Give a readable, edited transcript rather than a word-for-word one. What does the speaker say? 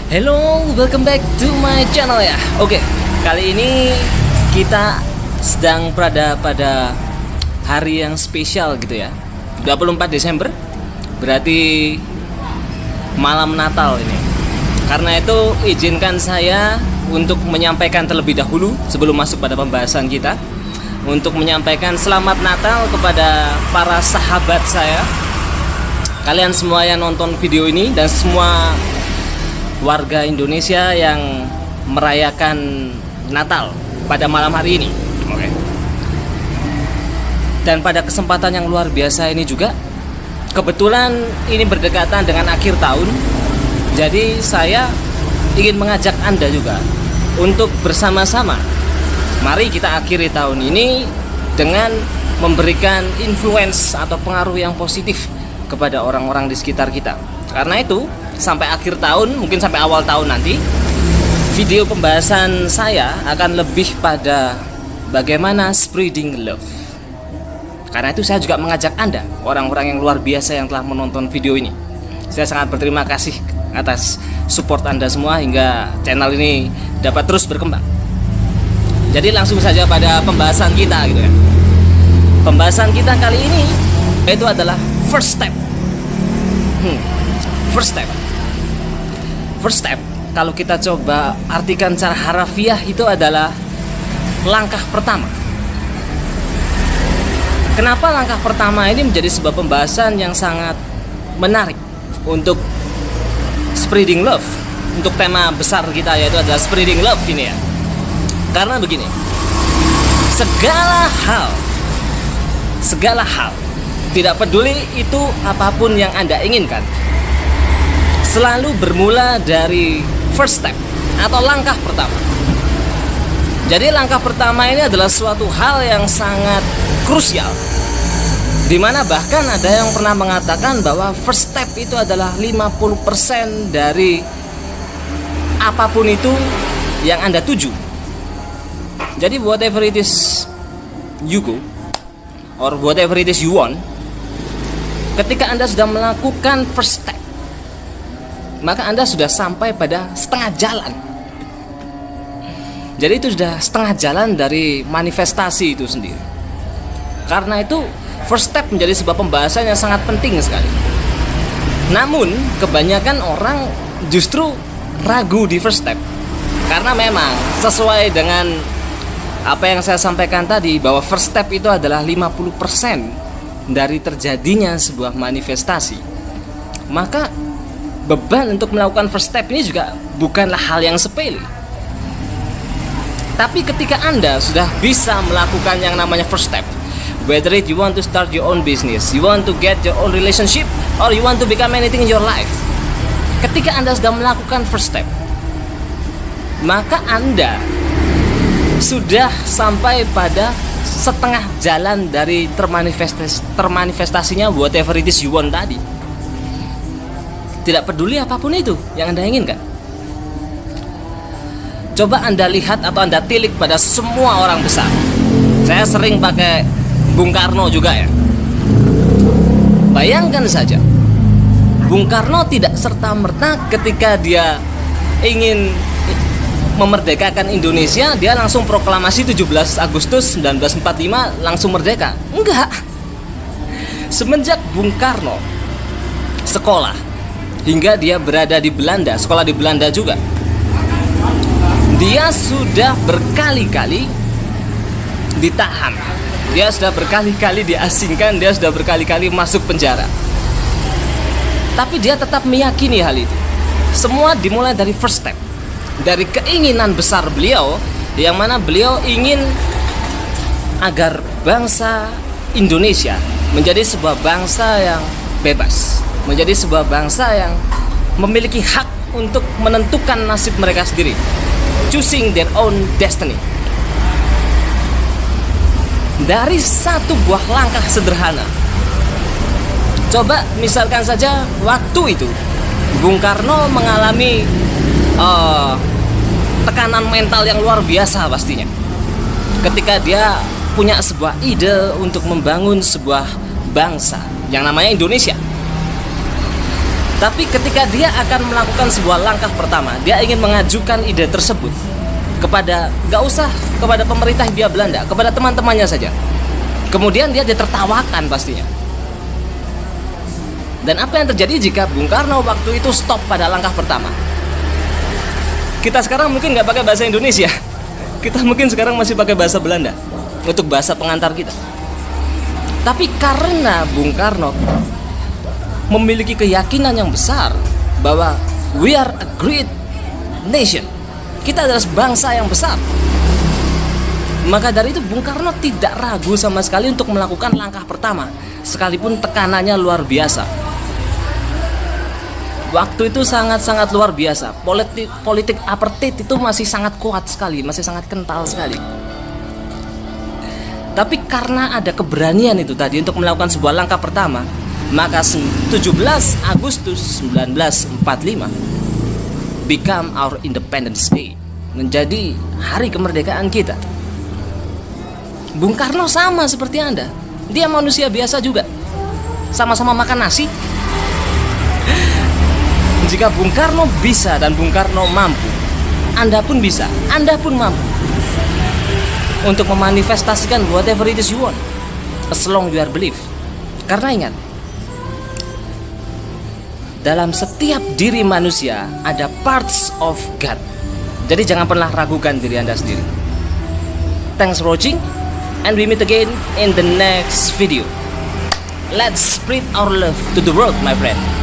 Hello, welcome back to my channel ya. Oke, kali ini kita sedang berada pada hari yang spesial gitu ya. 24 Desember berarti malam Natal ini. Karena itu izinkan saya untuk menyampaikan terlebih dahulu sebelum masuk pada pembahasan kita, untuk menyampaikan selamat Natal kepada para sahabat saya, kalian semua yang nonton video ini, dan semua warga Indonesia yang merayakan Natal pada malam hari ini. Oke. Dan pada kesempatan yang luar biasa ini juga, kebetulan ini berdekatan dengan akhir tahun, jadi saya ingin mengajak Anda juga untuk bersama-sama, mari kita akhiri tahun ini dengan memberikan influence atau pengaruh yang positif kepada orang-orang di sekitar kita. Karena itu, sampai akhir tahun, mungkin sampai awal tahun nanti, video pembahasan saya akan lebih pada bagaimana spreading love. Karena itu saya juga mengajak Anda, orang-orang yang luar biasa yang telah menonton video ini. Saya sangat berterima kasih atas support Anda semua hingga channel ini dapat terus berkembang. Jadi langsung saja pada pembahasan kita gitu ya. Pembahasan kita kali ini itu adalah first step. First step, kalau kita coba artikan secara harafiah, itu adalah langkah pertama. Kenapa langkah pertama ini menjadi sebuah pembahasan yang sangat menarik untuk spreading love, untuk tema besar kita yaitu adalah spreading love ini ya. Karena begini, segala hal, tidak peduli itu apapun yang Anda inginkan, selalu bermula dari first step atau langkah pertama. Jadi langkah pertama ini adalah suatu hal yang sangat krusial, dimana bahkan ada yang pernah mengatakan bahwa first step itu adalah 50% dari apapun itu yang Anda tuju. Jadi whatever it is you go, or whatever it is you want, ketika Anda sudah melakukan first step, maka Anda sudah sampai pada setengah jalan. Jadi itu sudah setengah jalan dari manifestasi itu sendiri. Karena itu first step menjadi sebuah pembahasan yang sangat penting sekali. Namun kebanyakan orang justru ragu di first step. Karena memang sesuai dengan apa yang saya sampaikan tadi, bahwa first step itu adalah 50% dari terjadinya sebuah manifestasi. Maka beban untuk melakukan first step ini juga bukanlah hal yang sepele. Tapi ketika Anda sudah bisa melakukan yang namanya first step, whether it you want to start your own business, you want to get your own relationship, or you want to become anything in your life, ketika Anda sudah melakukan first step, maka Anda sudah sampai pada setengah jalan dari termanifestasinya whatever it is you want tadi. Tidak peduli apapun itu yang Anda inginkan. Coba Anda lihat atau Anda tilik pada semua orang besar. Saya sering pakai Bung Karno juga ya. Bayangkan saja, Bung Karno tidak serta-merta ketika dia ingin memerdekakan Indonesia, dia langsung proklamasi 17 Agustus 1945 langsung merdeka. Enggak. Semenjak Bung Karno sekolah hingga dia berada di Belanda, sekolah di Belanda juga, dia sudah berkali-kali ditahan, dia sudah berkali-kali diasingkan, dia sudah berkali-kali masuk penjara. Tapi dia tetap meyakini hal itu. Semua dimulai dari first step, dari keinginan besar beliau, yang mana beliau ingin agar bangsa Indonesia menjadi sebuah bangsa yang bebas, menjadi sebuah bangsa yang memiliki hak untuk menentukan nasib mereka sendiri, choosing their own destiny. Dari satu buah langkah sederhana. Coba misalkan saja waktu itu Bung Karno mengalami tekanan mental yang luar biasa pastinya, ketika dia punya sebuah ide untuk membangun sebuah bangsa yang namanya Indonesia. Tapi ketika dia akan melakukan sebuah langkah pertama, dia ingin mengajukan ide tersebut kepada, gak usah kepada pemerintah Hindia Belanda, kepada teman-temannya saja. Kemudian dia ditertawakan pastinya. Dan apa yang terjadi jika Bung Karno waktu itu stop pada langkah pertama? Kita sekarang mungkin nggak pakai bahasa Indonesia. Kita mungkin sekarang masih pakai bahasa Belanda untuk bahasa pengantar kita. Tapi karena Bung Karno memiliki keyakinan yang besar bahwa we are a great nation, kita adalah bangsa yang besar, maka dari itu Bung Karno tidak ragu sama sekali untuk melakukan langkah pertama, sekalipun tekanannya luar biasa. Waktu itu sangat-sangat luar biasa. Politik apartheid itu masih sangat kuat sekali, masih sangat kental sekali. Tapi karena ada keberanian itu tadi untuk melakukan sebuah langkah pertama, maka 17 Agustus 1945 become our Independence Day, menjadi hari kemerdekaan kita. Bung Karno sama seperti Anda. Dia manusia biasa juga. Sama-sama makan nasi. Jika Bung Karno bisa dan Bung Karno mampu, Anda pun bisa, Anda pun mampu untuk memanifestasikan whatever it is you want, as long you are believe. Karena ingat, dalam setiap diri manusia ada parts of God. Jadi jangan pernah ragukan diri Anda sendiri. Thanks for watching, and we meet again in the next video. Let's spread our love to the world, my friend.